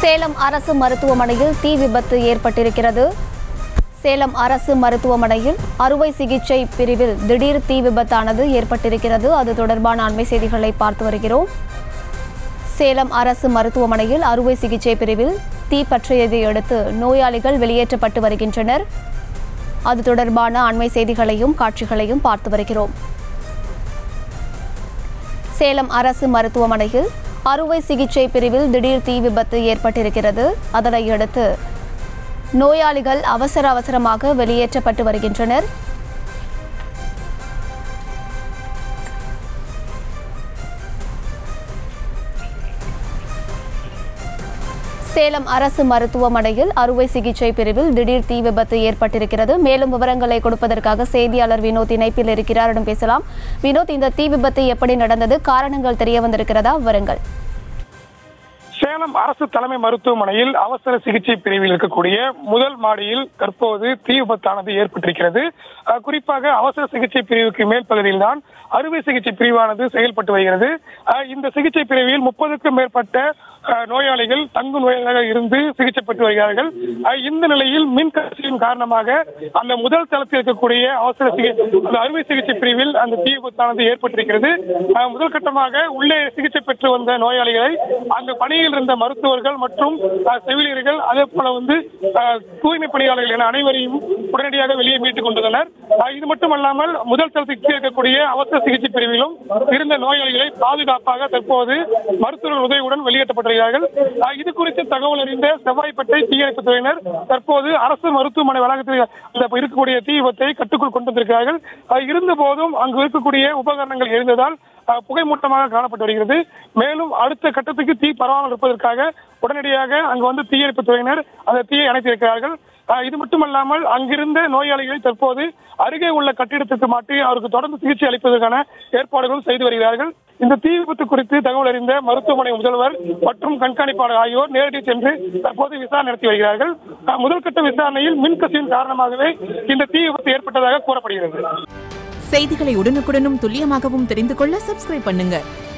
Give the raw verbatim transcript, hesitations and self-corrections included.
சேலம் அரசு மருத்துவமனையில் தீ விபத்து ஏற்பட்டிருக்கிறது. சேலம் அரசு மருத்துவமனையில் அறுவை சிகிச்சை பிரிவில் திடீர் தீ விபத்தானது ஏற்பட்டிருக்கிறது. அது தொடர்பான அண்மை செய்திகளை பார்த்து வருகிறோம். சேலம் அரசு மருத்துவமனையில் அறுவை சிகிச்சை பிரிவில் தீ பற்றியதை அடுத்து நோயாளிகள் வெளியேற்றப்பட்டு வருகின்றனர். அது தொடர்பான அண்மை செய்திகளையும் காட்சிகளையும் பார்த்து வருகிறோம். சேலம் அரசு மருத்துவமனையில் அறுவை சிகிச்சை பிரிவில் திடீர் தீ விபத்து ஏற்பட்டிருக்கிறது. அதனையடுத்து நோயாளிகள் அவசர அவசரமாக வெளியேற்றப்பட்டு வருகின்றனர். சேலம் அரசு மருத்துவமனையில் அறுவை சிகிச்சை பிரிவில் திடீர் தீ விபத்து ஏற்பட்டிருக்கிறது. மேலும் விவரங்களை கொடுப்பதற்காக செய்தியாளர் வினோத் இணைப்பில் இருக்கிறார். பேசலாம். வினோத், இந்த தீ விபத்து எப்படி நடந்தது? காரணங்கள் தெரிய வந்திருக்கிறதா? விவரங்கள். சேலம் அரசு தலைமை மருத்துவமனையில் அவசர சிகிச்சை பிரிவில் இருக்கக்கூடிய முதல் மாடியில் தற்போது தீ விபத்தானது ஏற்பட்டிருக்கிறது. குறிப்பாக அவசர சிகிச்சை பிரிவுக்கு மேல் பகுதியில் தான் அறுவை சிகிச்சை பிரிவானது செயல்பட்டு வருகிறது. இந்த சிகிச்சை பிரிவில் முப்பதுக்கும் மேற்பட்ட நோயாளிகள் தங்கு நோயாளிகளாக இருந்து சிகிச்சை பெற்று வருகிறார்கள். இந்த நிலையில் மின் கசிவின் காரணமாக அந்த முதல் தளத்தில் இருக்கக்கூடிய அவசர சிகிச்சை அறுவை சிகிச்சை பிரிவில் அந்த தீ விபத்தானது ஏற்பட்டிருக்கிறது. முதல் கட்டமாக உள்ளே சிகிச்சை பெற்று வந்த நோயாளிகளை அங்கு பணியில் இருந்த மருத்துவர்கள் மற்றும் செவிலியர்கள் அதே போல வந்து தூய்மை பணியாளர்கள் என அனைவரையும் உடனடியாக வெளியே மீட்டுக் கொண்டுள்ளனர். இது மட்டுமல்லாமல் முதல் தளத்தில் இருக்கக்கூடிய அவசர சிகிச்சை பிரிவிலும் இருந்த நோயாளிகளை பாதுகாப்பாக தற்போது மருத்துவர்கள் உதவியுடன் வெளியேற்றப்பட்டிருக்கிறார்கள். இது குறித்து தகவல் அறிந்த செவ்வாய்ப்பேட்டை தீயணைப்பு துறையினர் தற்போது அரசு மருத்துவமனை வளாகத்தில் இருக்கக்கூடிய தீ விபத்தை கட்டுக்குள் கொண்டு வந்திருக்கிறார்கள். இருந்த போதும் அங்கு இருக்கக்கூடிய உபகரணங்கள் எரிந்ததால் புகைமூட்டமாக காணப்பட்டு வருகிறது. மேலும் அடுத்த கட்டத்துக்கு தீ பரவாமல் இருப்பதற்காக உடனடியாக அங்கு வந்து தீயணைப்பு துறையினர் அந்த தீயை அணைத்திருக்கிறார்கள். இது மட்டுமல்லாமல் அங்கிருந்த நோயாளிகளை தற்போது அருகே உள்ள கட்டிடத்துக்கு மாற்றி அவருக்கு தொடர்ந்து சிகிச்சை அளிப்பதற்கான ஏற்பாடுகளும் செய்து வருகிறார்கள். இந்த தீ விபத்து குறித்து தகவல் அறிந்த மருத்துவமனை முதல்வர் மற்றும் கண்காணிப்பாளர் ஆகியோர் நேரடி சென்று தற்போது விசாரணை நடத்தி வருகிறார்கள். முதல் கட்ட விசாரணையில் மின்கசிவின் காரணமாகவே இந்த தீ விபத்து ஏற்பட்டதாக கூறப்படுகிறது. செய்திகளை உடனுக்குடனும் துல்லியமாகவும் தெரிந்து கொள்ள சப்ஸ்கிரைப் பண்ணுங்க.